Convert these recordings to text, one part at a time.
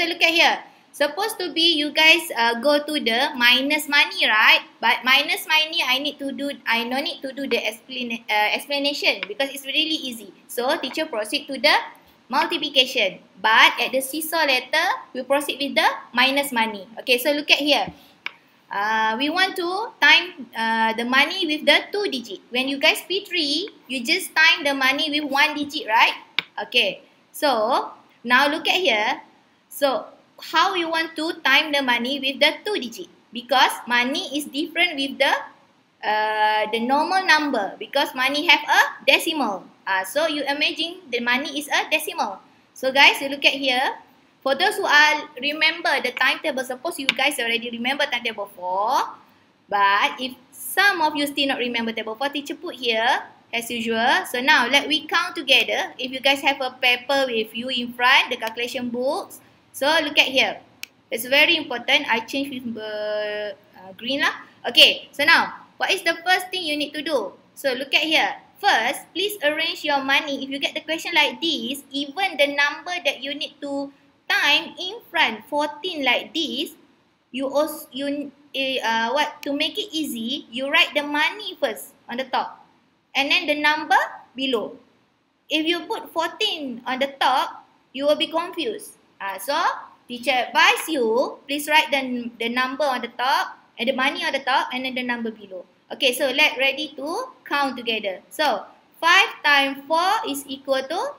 so look at here. Supposed to be you guys go to the minus money, right? But minus money, I no need to do the explanation because it's really easy. So teacher proceed to the multiplication. But at the seesaw letter, we proceed with the minus money. Okay, so look at here. We want to time the money with the 2 digit. When you guys P3, you just time the money with 1 digit, right? Okay. So, now look at here. So, how you want to time the money with the 2 digit? Because money is different with the normal number. Because money have a decimal. So, you imagine the money is a decimal. So, guys, you look at here. For those who are remember the timetable, suppose you guys already remember timetable 4. But if some of you still not remember table 4, teacher put here as usual. So now let we count together. If you guys have a paper with you in front, the calculation books. So look at here. It's very important. I change with green lah. Okay. So now, what is the first thing you need to do? So look at here. First, please arrange your money. If you get the question like this, even the number that you need to time in front 14 like this, to make it easy, you write the money first on the top and then the number below. If you put 14 on the top, you will be confused. So teacher advise you, please write the number on the top and the money on the top and then the number below. Okay, so let's ready to count together. So 5 times 4 is equal to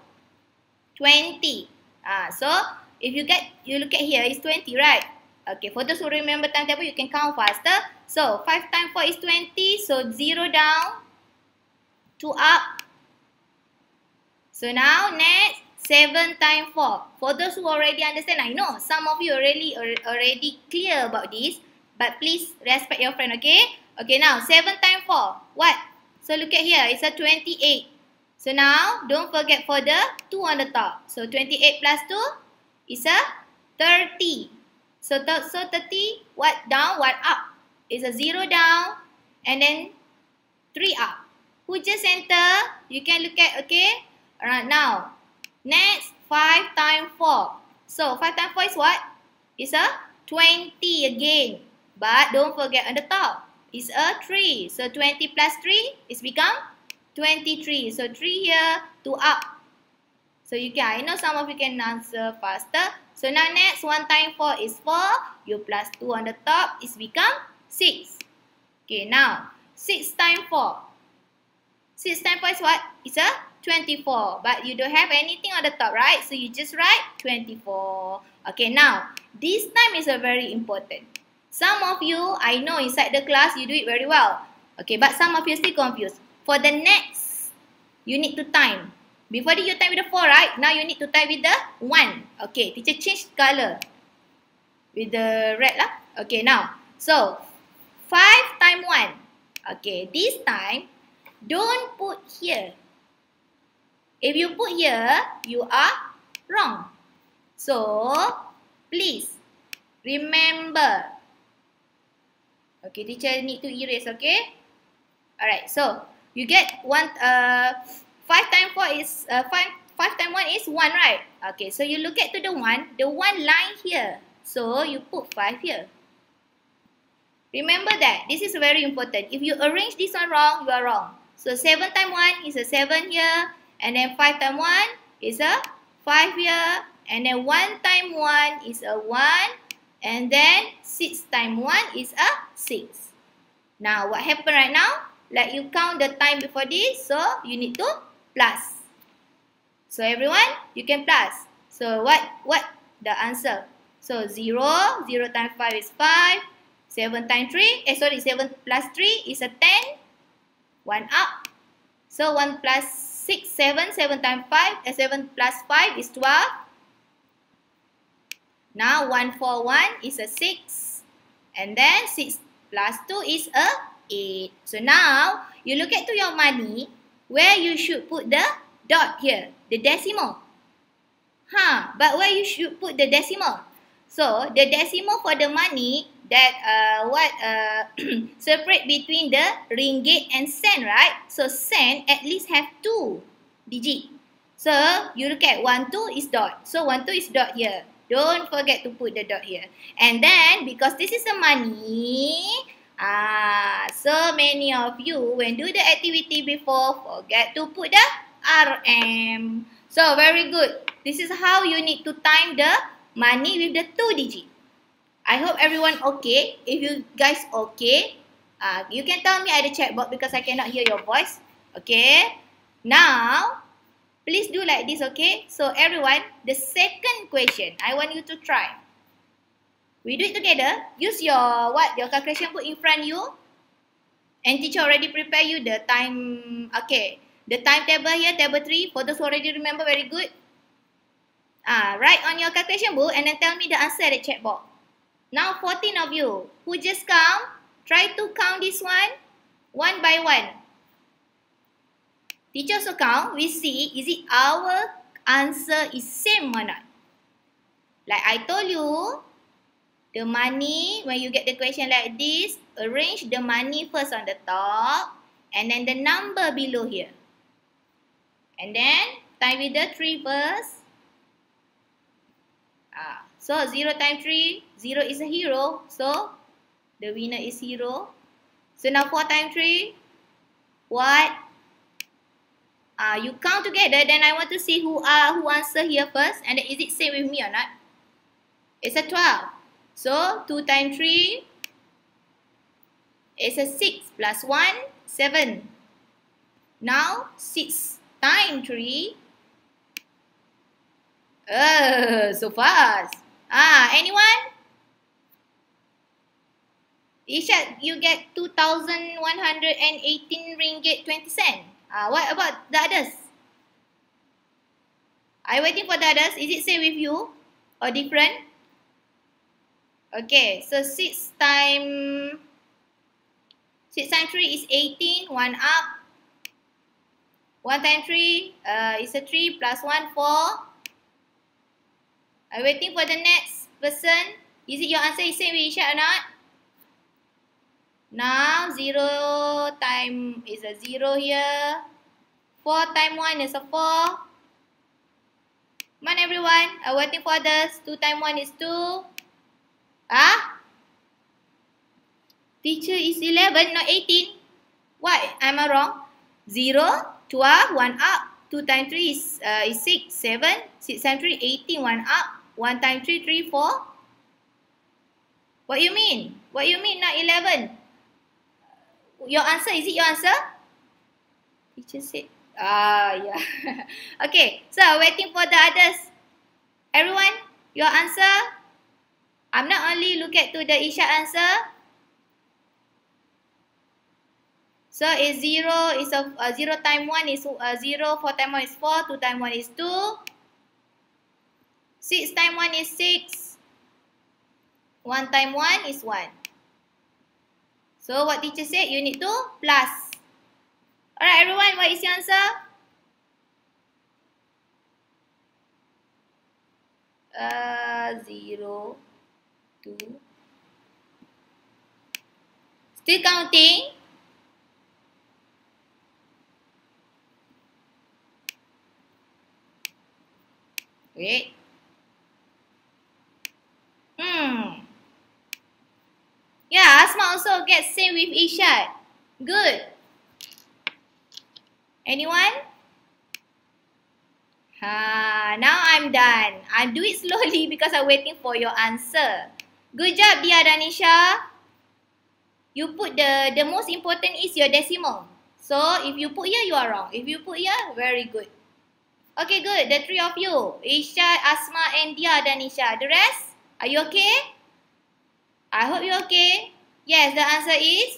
20. So if you look at here, it's 20, right? Okay, for those who remember timetable, you can count faster. So 5 times 4 is 20. So 0 down, 2 up. So now next, 7 times 4. For those who already understand, I know some of you already clear about this. But please respect your friend, okay? Okay, now 7 times 4. What? So look at here, it's a 28. So now, don't forget for the 2 on the top. So 28 plus 2 is a 30. So 30, what down, what up? It's a 0 down and then 3 up. Who just enter? You can look at, okay? Alright, now. Next, 5 times 4. So 5 times 4 is what? It's a 20 again. But don't forget on the top. It's a 3. So 20 plus 3 is become 23. So 3 here, 2 up. So you can, I know some of you can answer faster. So now next, 1 times 4 is 4. You plus 2 on the top is become 6. Okay, now 6 times 4. 6 times 4 is what? It's a 24. But you don't have anything on the top, right? So you just write 24. Okay, now this time is a very important. Some of you, I know inside the class you do it very well. Okay, but some of you still confused. For the next, you need to time. Before you time with the 4, right? Now you need to time with the 1. Okay, teacher change color. With the red lah. Okay, now. So, 5 times 1. Okay, this time, don't put here. If you put here, you are wrong. So, please, remember. Okay, teacher need to erase, okay? Alright, so, you get 5 times 4 is 5 times 1 is 1, right? Okay, so you look at to the 1 line here. So you put 5 here. Remember that this is very important. If you arrange this one wrong, you are wrong. So 7 times 1 is a 7 here, and then 5 times 1 is a 5 here, and then 1 times 1 is a 1, and then 6 times 1 is a 6. Now what happened right now? Like you count the time before this, so you need to plus. So everyone, you can plus. So what the answer? So 0 times 5 is 5. 7 times 3, 7 plus 3 is a 10. 1 up. So 1 plus 6, 7. 7 times 5, 7 plus 5 is 12. Now 1 for 1 is a 6. And then 6 plus 2 is a 8. So now, you look at to your money, where you should put the dot here, the decimal. But where you should put the decimal? So, the decimal for the money that separate between the ringgit and cent, right? So, cent at least have 2 digits. So, you look at 1, 2 is dot. So, 1, 2 is dot here. Don't forget to put the dot here. And then, because this is a money, so many of you, when do the activity before, forget to put the RM. So, very good. This is how you need to time the money with the 2 digit. I hope everyone okay. If you guys okay, you can tell me at the chat box because I cannot hear your voice. Okay. Now, please do like this, okay? So everyone, the second question, I want you to try. We do it together. Use your calculation book in front you. And teacher already prepare you the time. Okay. The timetable here, table 3. For those who already remember, very good. Write on your calculation book and then tell me the answer at the chat box. Now 14 of you who just count, try to count this one by one. Teacher also count, we see, is it our answer is same or not? Like I told you, the money, when you get the question like this, arrange the money first on the top, and then the number below here. And then, time with the 3 first. So 0 times 3, 0 is a hero, so the winner is 0. So now 4 times 3, what? You count together, then I want to see who answer here first, and then is it same with me or not? It's a 12. So 2 times 3 is a 6 plus 1, 7. Now 6 times 3. So fast. Anyone? Ishad, you get 2,118 ringgit 20 cent. What about the others? Are you waiting for the others? Is it same with you or different? Okay, so 6 times 3 is 18, 1 up. 1 times 3 is a 3 plus 1, 4. I'm waiting for the next person. Is it your answer is same with Ishad or not? Now 0 time is a 0 here. 4 times 1 is a 4. Come on everyone. I'm waiting for others. 2 times 1 is 2. Teacher is 11, not 18. What? Am I wrong? 0, 12, 1 up. 2 times 3 is 6, 7. 6 times 3, 18, 1 up. 1 times 3, 3, 4. What you mean? What you mean not 11? Your answer, is it your answer? Teacher said, yeah. Okay, so waiting for the others. Everyone, your answer. I'm not only look at to the Ishad answer. So it's 0, is a 0 times 1 is 0, 4 times 1 is 4, 2 times 1 is 2. 6 times 1 is 6. 1 times 1 is 1. So what teacher said, you need to plus. Alright everyone, what is your answer? 0, 2. Still counting? Wait. Yeah, Asma also gets same with Ishad. Good. Anyone? Now I'm done. I'll do it slowly because I'm waiting for your answer. Good job, Dia Danisha. You put the most important is your decimal. So if you put here, you are wrong. If you put here, very good. Okay, good. The 3 of you. Ishad, Asma, and Dia Danisha. The rest, are you okay? I hope you're okay. Yes, the answer is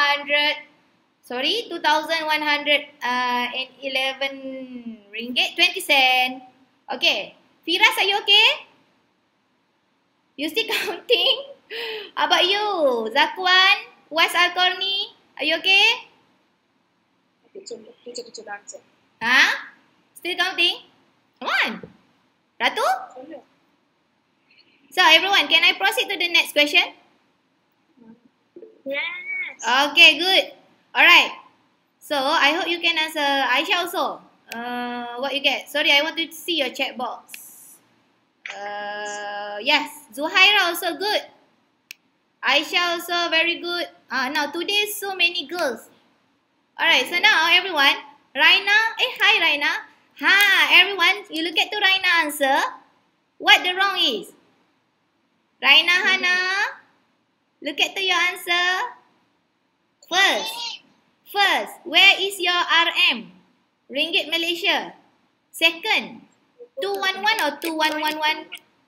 2,111 ringgit 20 cent. Okay. Firas, are you okay? You still counting? How about you? Zakwan, Wais Al-Korni, are you okay? Teacher answer. Still counting? Come on. Ratu? Hello. So everyone, can I proceed to the next question? Yes. Okay, good. Alright. So, I hope you can answer. Aisha also. What you get? Sorry, I want to see your chat box. Yes, Zuhaira also good. Aisha also very good. Now today so many girls. Alright, so now everyone, Raina, hi Raina. Everyone, you look at to Raina answer. What the wrong is? Raina Hana, look at to your answer. First, where is your RM? Ringgit Malaysia. Second, 211 or 2111?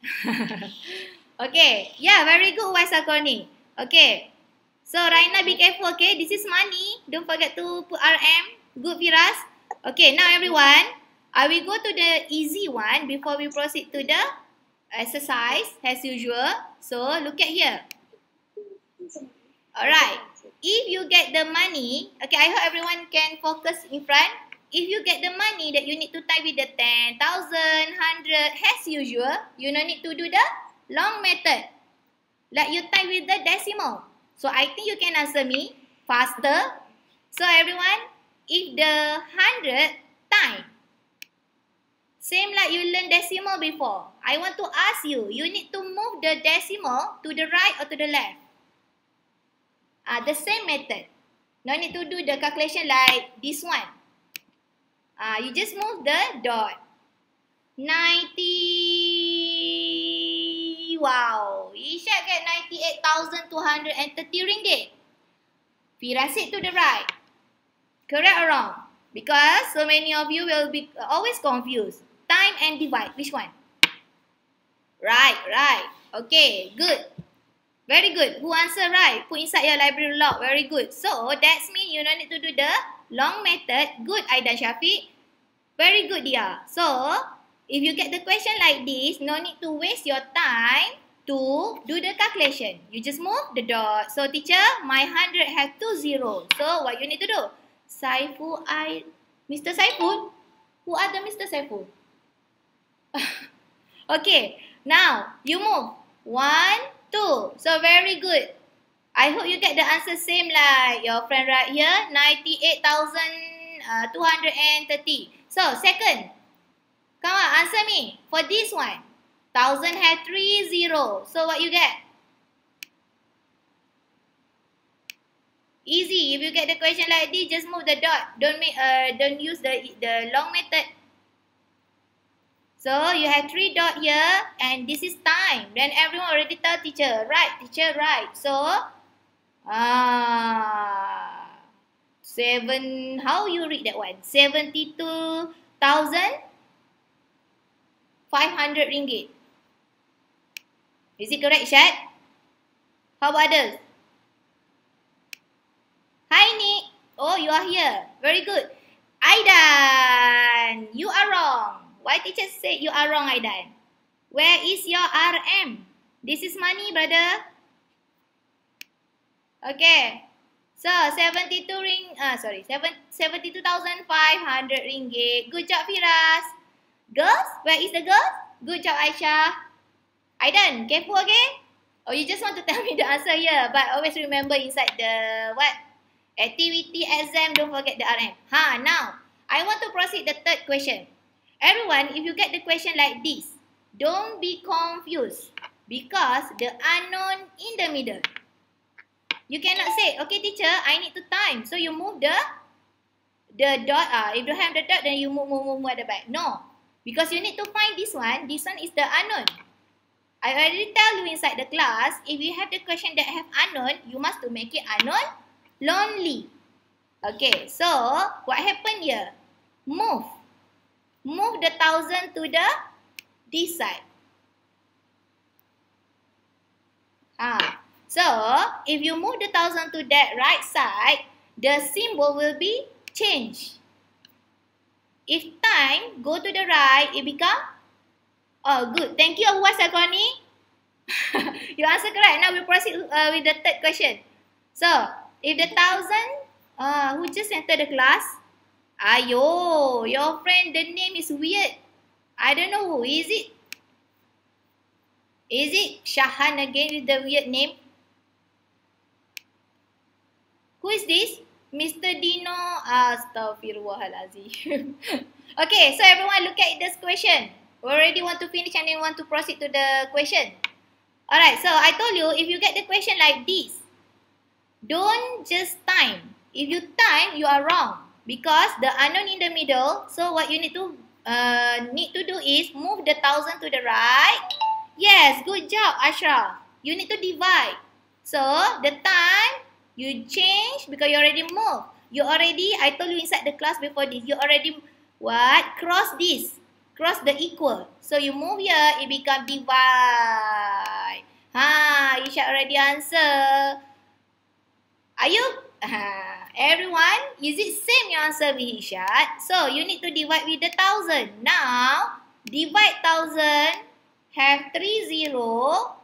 Okay, yeah, very good, Waisakoni. Okay, so Raina, be careful, okay? This is money. Don't forget to put RM. Good, Firas. Okay, now everyone, I will go to the easy one before we proceed to the exercise as usual. So, look at here. Alright, if you get the money, okay, I hope everyone can focus in front. If you get the money that you need to type with the 10,000, 100, as usual, you don't need to do the long method. Like you type with the decimal. So I think you can answer me faster. So everyone, if the 100 time, same like you learned decimal before, I want to ask you, you need to move the decimal to the right or to the left. The same method. No need to do the calculation like this one. You just move the dot. 90. Wow. Isha get 98,230 ringgit. Firasid to the right. Correct or wrong? Because so many of you will be always confused. Time and divide. Which one? Right. Okay, good. Very good. Who answer right? Put inside your library log. Very good. So, that's mean you don't need to do the long method. Good, Aidan Syafiq. Very good, dia. So, if you get the question like this, no need to waste your time to do the calculation. You just move the dot. So, teacher, my 100 have 2 zeros. So, what you need to do? Saiful, Mr. Saiful? Who are the Mr. Saiful? Okay, now, you move. 1, 2. So, very good. I hope you get the answer same like your friend right here. 98,230. So, second. Come on, answer me. For this one. 1,000 had 3 zeros. So, what you get? Easy. If you get the question like this, just move the dot. Don't use the long method. So, you have 3 dot here and this is time. Then everyone already tell teacher, right? Teacher, right. So, 7, how you read that one? 72,500 ringgit. Is it correct, Shad? How about others? Hi, Nick. Oh, you are here. Very good. Aidan, you are wrong. Why teacher say you are wrong, Aidan? Where is your RM? This is money, brother. Okay. So, 72,500 ringgit. Good job, Firas. Girls, where is the girl? Good job, Aisyah. Aidan, careful, okay? Or you just want to tell me the answer here, but always remember inside the what? Activity, exam, don't forget the RM. Now, I want to proceed the third question. Everyone, if you get the question like this, don't be confused because the unknown in the middle. You cannot say, okay teacher, I need to time. So you move the dot. If you have the dot, then you move at the back. No, because you need to find this one. This one is the unknown. I already tell you inside the class, if you have the question that have unknown, you must to make it unknown lonely. Okay, so what happened here? Move the 1,000 to this side. So, if you move the 1,000 to that right side, the symbol will be changed. If time go to the right, it become, oh good. Thank you, Abu Wasakoni. You answer correct. Now we proceed with the third question. So, if the 1,000, who just entered the class? Ayo, your friend, the name is weird. I don't know who is it. Is it Shahan again with the weird name? Who is this? Mr. Dino. Astaghfirullahalazim. Okay, so everyone look at this question. We already want to finish and then want to proceed to the question. Alright, so I told you, if you get the question like this, don't just time. If you time, you are wrong. Because the unknown in the middle, so what you need to do is move the 1,000 to the right. Yes, good job, Ashraf. You need to divide. So, the time, you change because you already moved. You already, I told you inside the class before this, you already, what? Cross this. Cross the equal. So, you move here, it become divide. Isha already answer. Are you? Everyone, is it same your answer with Ishad? So, you need to divide with the 1,000. Now, divide 1,000, have 3 0.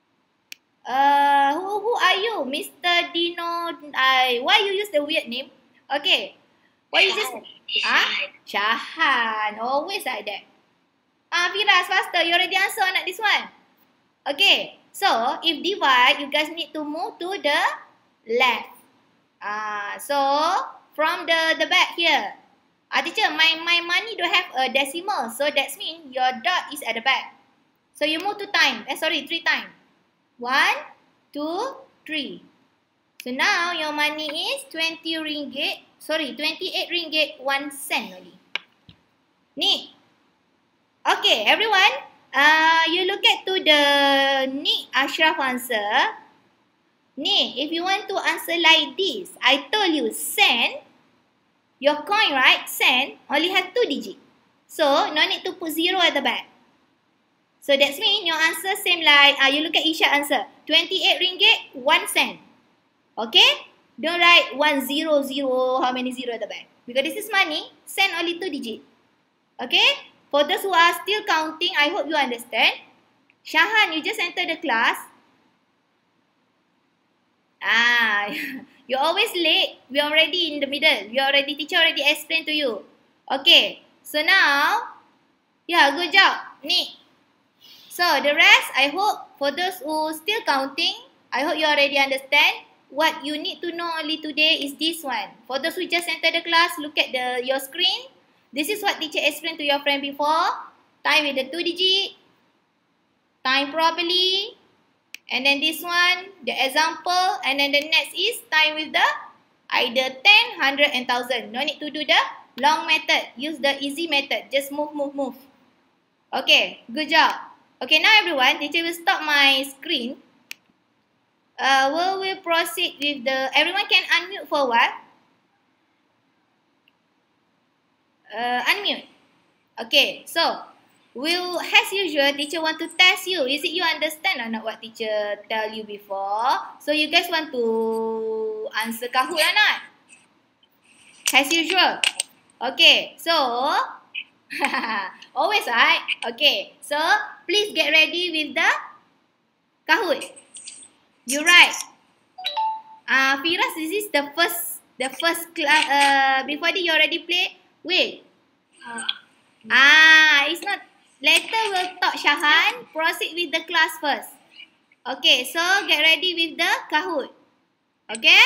Who are you? Mr. Dino. Why you use the weird name? Okay. Why you just... Shahan. Always like that. Firas, faster. You already answer on this one. Okay. So, if divide, you guys need to move to the left. So, from the back here. Teacher, my money don't have a decimal. So, that means your dot is at the back. So, you move 3 times. 1, 2, 3. So, now your money is 28 ringgit 1 cent only. Neat. Okay, everyone. You look at to the Nick Ashraf answer. Nick, if you want to answer like this, I told you cent, your coin, right? Cent only have 2 digits. So, no need to put 0 at the back. So, that means your answer same like, you look at Isha answer. 28 ringgit, 1 cent. Okay? Don't write 100, how many 0 at the back. Because this is money, cent only 2 digits. Okay? For those who are still counting, I hope you understand. Shahan, you just entered the class. You're always late. We're already in the middle. Teacher already explained to you. Okay. So now, yeah, good job. Nick. So the rest, I hope for those who still counting, I hope you already understand. What you need to know only today is this one. For those who just entered the class, look at your screen. This is what teacher explained to your friend before. Time with the 2 digit. Time properly. And then this one, the example. And then the next is time with the either 10, 100 and 1,000. No need to do the long method. Use the easy method. Just move. Okay, good job. Okay, now everyone, teacher will stop my screen. We will proceed with the... Everyone can unmute for a while. Unmute. Okay, so... as usual, teacher want to test you. Is it you understand or not what teacher tell you before? So you guys want to answer Kahoot or not? As usual. Okay, so always right. Okay, so please get ready with the Kahoot. You right. Firas, this is the first class. Before that you already play. Wait. It's not. Later we'll talk, Shahan. Proceed with the class first. Okay, so get ready with the Kahoot. Okay?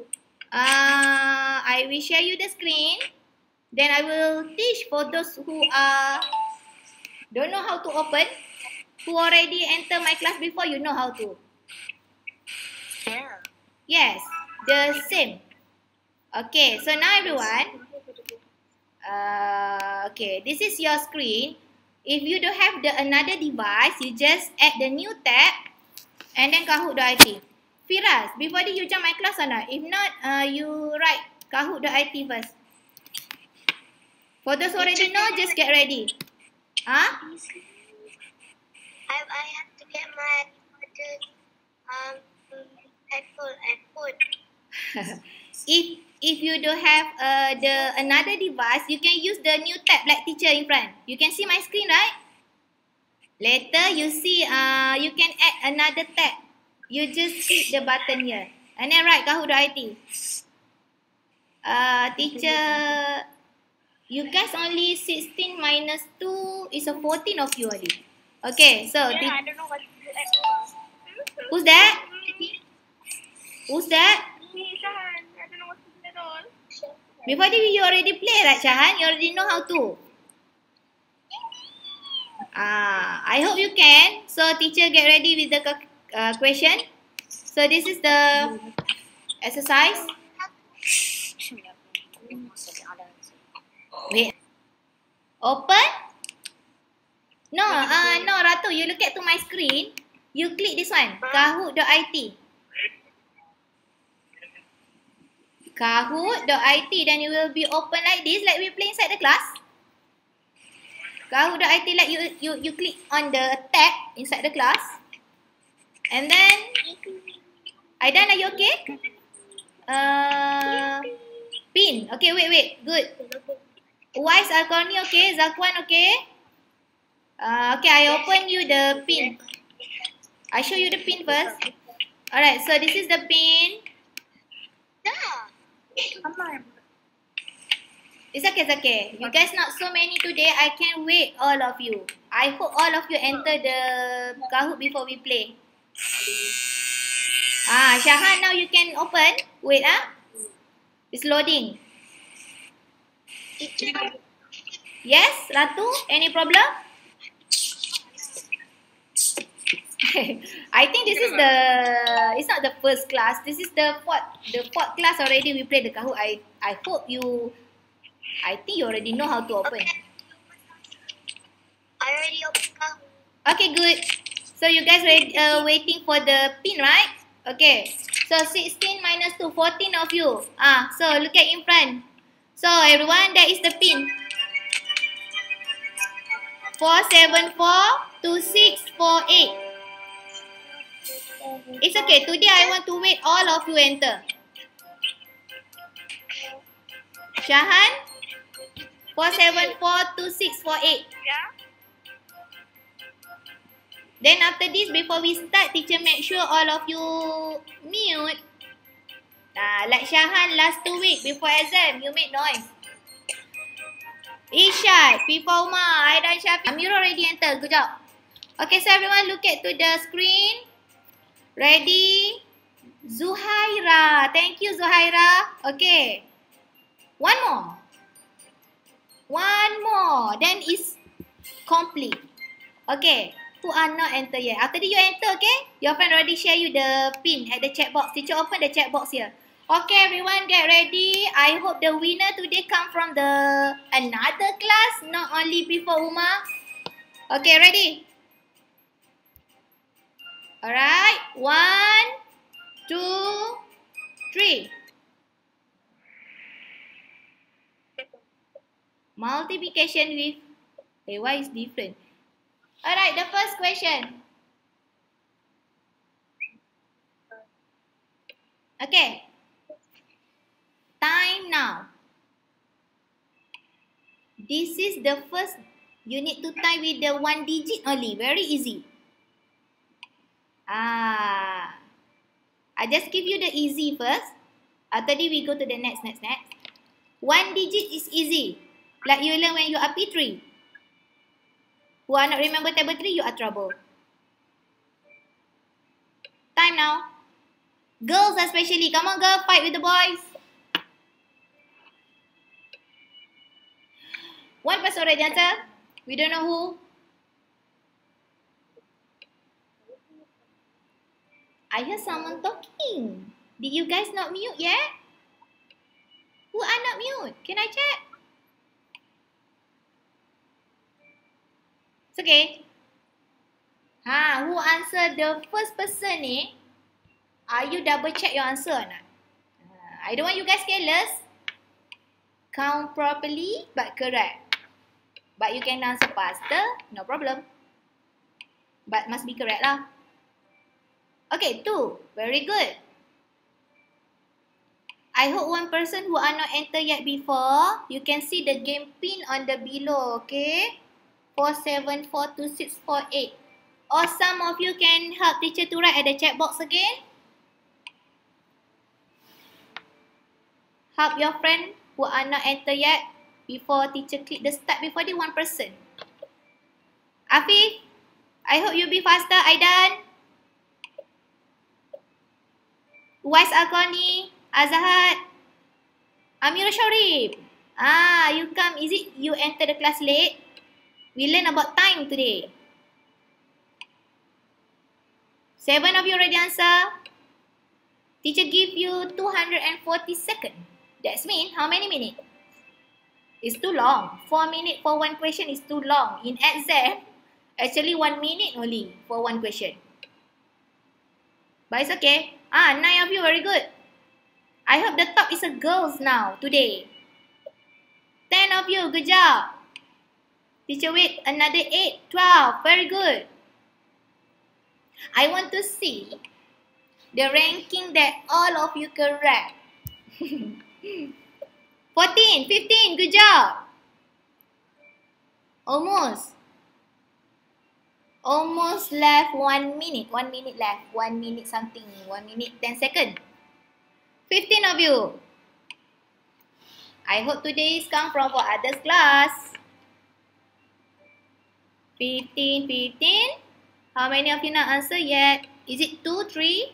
I will share you the screen. Then I will teach for those who don't know how to open. Who already enter my class before, you know how to. Yes, the same. Okay, so now everyone. Okay, this is your screen. If you don't have another device, you just add the new tab and then Kahoot.it. Firas, before that you join my class or not? If not, you write Kahoot.it first. For those who already know, just get ready. I have to get my headphone. If you don't have another device, you can use the new tab like teacher in front. You can see my screen, right? Later you see you can add another tab. You just click the button here and then write Kahoot.it. Teacher, you guys only 16 minus 2 is a 14 of you only. Okay, so I don't know what to do. Who's that? Who's that? Me, Shahan. I don't know what to do at all. Before that you already play, right, Shahan? You already know how to. I hope you can. So teacher get ready with the question. So this is the exercise. Wait. Open. No, no, Ratu, you look at to my screen. You click this one, kahoot.it. Kahoot.it, then you will be open like this, like we play inside the class. Kahoot.it, like you click on the tab inside the class. And then, Aidan, are you okay? Pin. Okay, wait. Good. Wise Alcorni, okay? Zakwan, okay? Okay, I open you the pin. I show you the pin first. Alright, so this is the pin. It's okay. You guys not so many today. I can wait all of you. I hope all of you enter the Kahoot before we play. Shahan, now you can open. Wait, it's loading. Yes, Ratu, any problem? I think this is it's not the first class. This is the fourth class already we play the Kahoot. I hope you, I think you already know how to open. I already opened Kahoot. Okay, good. So you guys waiting for the pin, right? Okay. So 16 minus 2, 14 of you. So look at in front. So everyone, that is the pin. 4742648. It's okay. Today I want to wait all of you enter. Shahan, 4742648. Yeah. Then after this, before we start, teacher make sure all of you mute. Like Shahan last 2 weeks before exam, you make noise. Ishad, Pipa Umar, Aidan Syafiq, Amir already enter. Good job. Okay, so everyone look at to the screen. Ready? Zuhaira. Thank you, Zuhaira. Okay. One more. Then it's complete. Okay. Who are not enter yet? After you enter, okay? Your friend already share you the pin at the chat box. Teacher open the chat box here. Okay, everyone get ready. I hope the winner today come from the another class, not only Pipa Umar. Okay, ready? Alright. 1, 2, 3. Multiplication with... why is different? Alright, the first question. Okay. Time now. This is the first. You need to time with the 1 digit only. Very easy. I just give you the easy first. After that, we go to the next. 1 digit is easy. Like you learn when you are P3. Who are not remember table 3, you are trouble. Time now. Girls especially. Come on, girl. Fight with the boys. One person already answer. We don't know who. I hear someone talking. Did you guys not mute yet? Who are not mute? Can I check? It's okay. Who answered the first person ni? Are you double check your answer or not? I don't want you guys careless. Count properly but correct. But you can answer faster, no problem. But must be correct lah. Okay, 2. Very good. I hope one person who are not enter yet before, you can see the game pin on the below, okay? 4742648. Or some of you can help teacher to write at the chat box again. Help your friend who are not enter yet before teacher click the start before the one person. Afif, I hope you be faster. Aidan, Wais Alkoni, Azahad, Amir Sharif. You come. Is it you enter the class late? We learn about time today. 7 of you already answer. Teacher give you 240 seconds. That's mean how many minutes? It's too long. 4 minutes for one question is too long. In exam, actually 1 minute only for one question. But it's okay. 9 of you, very good. I hope the top is a girls now, today. 10 of you, good job. Teacher wait, another 8, 12, very good. I want to see the ranking that all of you correct. 14, 15, good job. Almost left 1 minute. 1 minute left. 1 minute something. 1 minute 10 seconds. 15 of you. I hope today's come from for others class. 15. How many of you not answer yet? Is it 2, 3?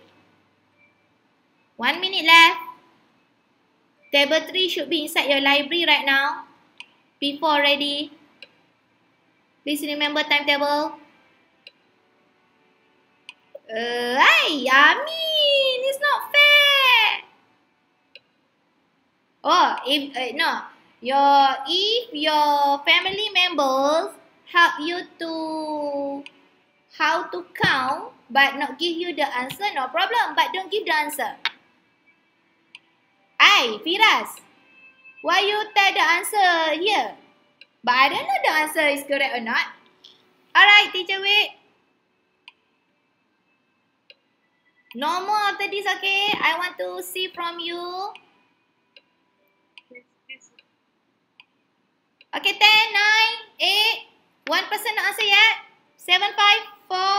1 minute left. Table 3 should be inside your library right now. P4 already. Please remember timetable. Yamin, it's not fair. If your family members help you to how to count but not give you the answer, no problem. But don't give the answer. Firas, why you tell the answer here? But I don't know the answer is correct or not. Alright, teacher wait. No more after this, okay? I want to see from you. Okay, 10, 9, 8. One person not answer yet. 7, 5, 4,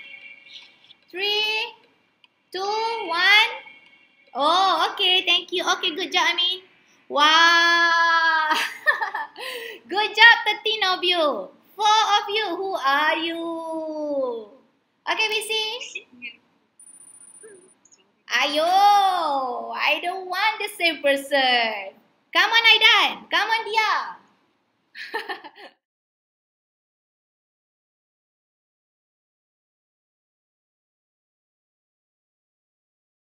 3, 2, 1. Oh, okay. Thank you. Okay, good job, Amin. Wow. Good job, 13 of you. 4 of you. Who are you? Okay, we see. Ayo. I don't want the same person. Come on, Aidan. Come on, Dia.